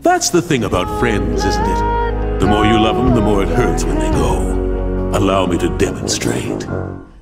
That's the thing about friends, isn't it? The more you love them, the more it hurts when they go. Allow me to demonstrate.